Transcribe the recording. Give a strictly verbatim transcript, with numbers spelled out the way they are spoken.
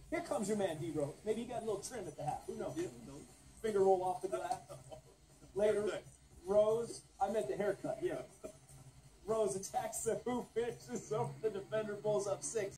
Here comes your man, D Rose. Maybe he got a little trim at the half. Who knows? Finger roll off the glass. Later, Rose, I meant the haircut, yeah. Rose attacks the hoop, finishes over the defender, pulls up six.